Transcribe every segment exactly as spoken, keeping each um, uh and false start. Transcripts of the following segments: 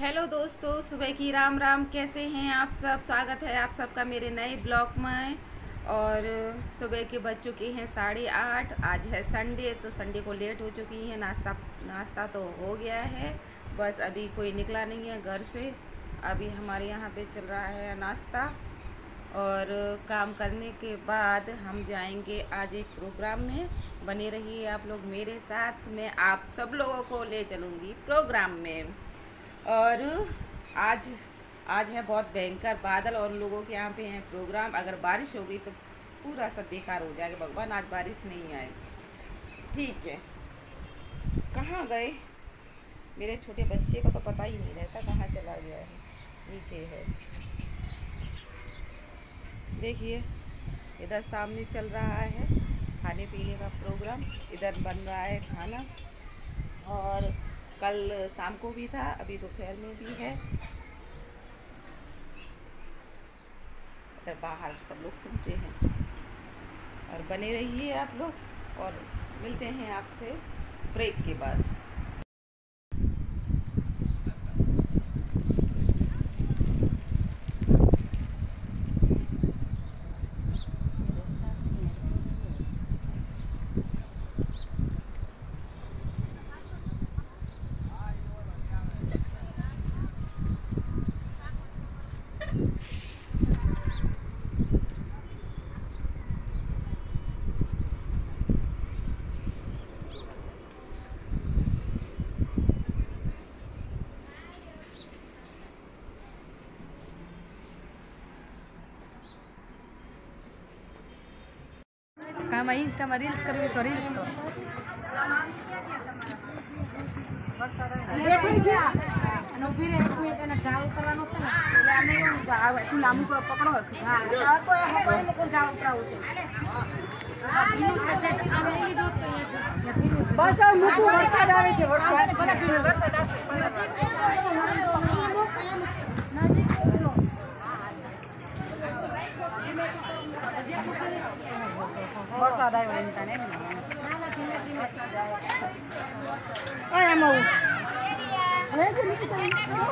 Hello दोस्तों, सुबह की राम राम। कैसे हैं आप सब? स्वागत है आप सबका मेरे नए ब्लॉग में। और सुबह के बज चुके हैं साढ़े आठ। आज है संडे, तो संडे को लेट हो चुकी है। नाश्ता नाश्ता तो हो गया है, बस अभी कोई निकला नहीं है घर से। अभी हमारे यहाँ पे चल रहा है नाश्ता, और काम करने के बाद हम जाएंगे आज एक प्रोग्राम में। बने रहिए आप लोग मेरे साथ। मैं आप सब लोगों को ले चलूँगी प्रोग्राम में। और आज आज है बहुत भयंकर बादल, और लोगों के यहाँ पे है प्रोग्राम। अगर बारिश हो गई तो पूरा सब बेकार हो जाएगा। भगवान आज बारिश नहीं आए। ठीक है, कहाँ गए मेरे छोटे बच्चे को तो पता ही नहीं रहता कहाँ चला गया है। नीचे है, देखिए इधर सामने चल रहा है खाने पीने का प्रोग्राम। इधर बन रहा है खाना, और कल शाम को भी था, अभी दोपहर में भी है। इधर बाहर सब लोग सुनते हैं। और बने रहिए आप लोग, और मिलते हैं आपसे ब्रेक के बाद। काम इंस्टा में रील्स करबी तो रील्स करो। देखो છે અને ઉભી રહે એક મિનિટ એને ઢાળ ઉતરવાનો છે ને, એટલે આને એવું આ એટલું લાંબુ પકડો હરખું. હા આ તો એ હવારે લોકો ઢાળ ઉતરાવું છે. આ ભીનું છે સેટ આમ લઈ દો તો અહીંયા બસ આ મૂકું. વરસાદ આવે છે, વરસાદ ભલે ભીનું વરસાદ આવશે. નજીક જો વરસાદ આવ્યો એમ તાને એમ એમ આવું હવે તો નીકળી ચાલી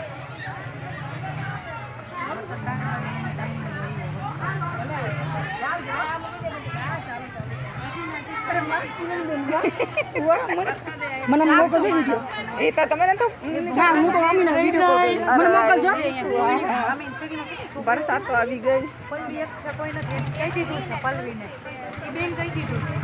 મને મોકલજો વિડિયો. એ તો તમે તો ના હું તો આમીનો વિડિયો મને મોકલજો. વરસાદ તો આવી ગઈ. પલ્લી એક છે, કોઈને કહી દીધું છે પલ્લીને. એ બેન કહી દીધું છે.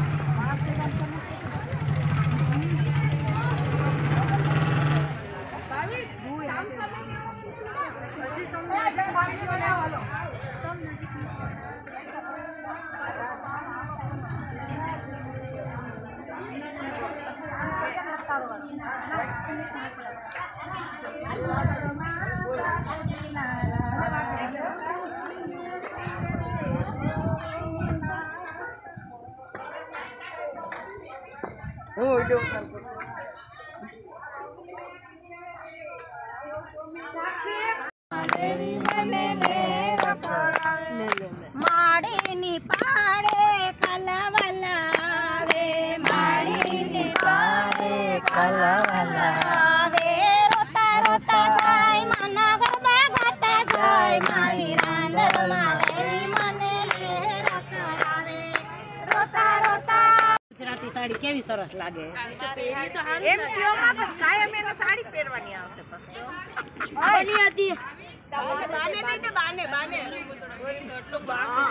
માડીની પાડે કલવલાવે, માડીની પાડે કલવલાવે. રોતા રોતા જાય મના ગરબા ગાતા જાય, મારી રાંદરમાં લેવી મને લેર કરાવે. રોતા રોતા ગુજરાતી સાડી કેવી સરસ લાગે. એમ કયો માં કાયમ એને સાડી પહેરવાની આવશે. પછી બની હતી બાને નહીં ને બાને બાને એટલો બાને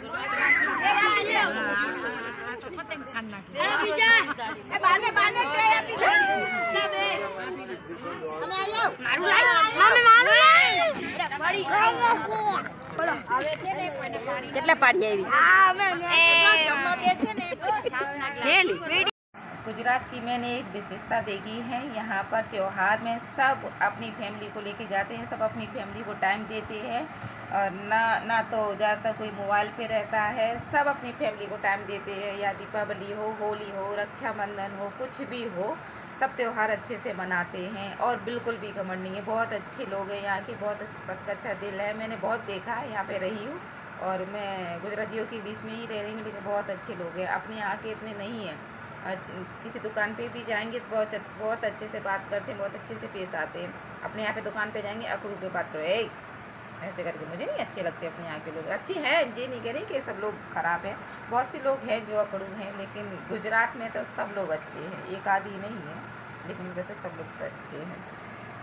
પતંગ ખાન નાખે. એ બીજા એ બાને બાને કે આપી દે ના બે અને આયો મારું લાઈ મમ્મી મારું લાઈ પડી બોલો હવે છે ને કોઈને પાણી કેટલા પાડી આવી? હા અમે જમવા બેસે ને છાસ નાખી. गुजरात की मैंने एक विशेषता देखी है। यहाँ पर त्यौहार में सब अपनी फैमिली को लेके जाते हैं, सब अपनी फैमिली को टाइम देते हैं। और ना ना तो ज़्यादातर कोई मोबाइल पे रहता है, सब अपनी फैमिली को टाइम देते हैं। या दीपावली हो, होली हो, रक्षाबंधन हो, कुछ भी हो, सब त्यौहार अच्छे से मनाते हैं। और बिल्कुल भी घमंड नहीं है। बहुत अच्छे लोग हैं यहाँ के, बहुत सबका अच्छा दिल है। मैंने बहुत देखा है, यहाँ पे रही हूँ, और मैं गुजरातियों के बीच में ही रह रही हूँ, लेकिन बहुत अच्छे लोग हैं। अपने यहाँ के इतने नहीं हैं, किसी दुकान पे भी जाएंगे तो बहुत बहुत अच्छे से बात करते हैं, बहुत अच्छे से पेश आते हैं। अपने यहाँ पे दुकान पे जाएंगे अकड़ू पे बात करो, ए ऐसे करके मुझे नहीं अच्छे लगते। अपने यहाँ के लोग अच्छे हैं, ये नहीं कह रही कि सब लोग ख़राब हैं, बहुत से लोग हैं जो अकड़ू हैं, लेकिन गुजरात में तो सब लोग अच्छे हैं, एक आदि नहीं है, लेकिन वैसे सब लोग तो अच्छे हैं।